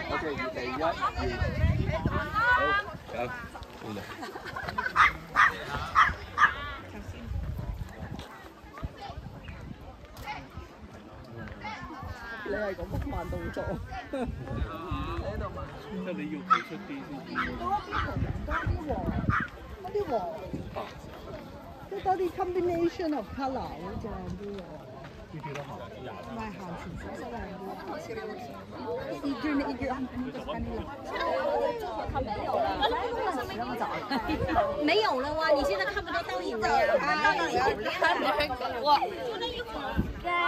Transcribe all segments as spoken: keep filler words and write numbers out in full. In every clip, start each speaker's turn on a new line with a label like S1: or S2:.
S1: OK，預備一、二，好，走，到啦。
S2: 你係咁乜慢動作？你喺度慢。
S1: 即係你要企出啲先至。
S2: 多啲紅，多啲黃，多啲黃，即係多啲 combination of colour 好正啲喎。
S1: 呢啲都行，廿
S2: 唔係行前少少靚啲。一句一句啊，你就看你了。
S3: 它没有了，不用找。没有了哇！你现在看不到倒影了呀？倒影有了。哇！就那一会儿。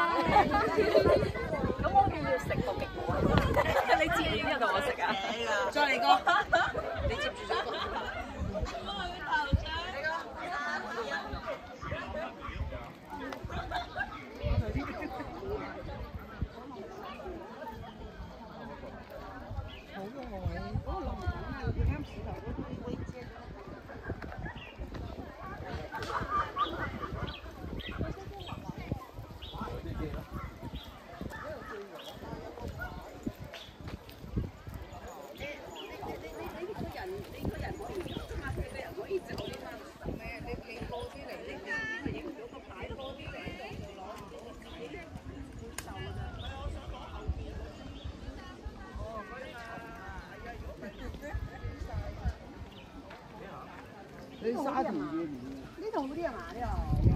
S3: 咁我要唔要食個極果啊？你接完之後同我食啊？再嚟個，你接住咗個。
S2: 好嘅位，嗰個落要啱市頭嗰啲位置。
S1: 你沙田嘅
S2: 呢度好啲係嘛？呢度。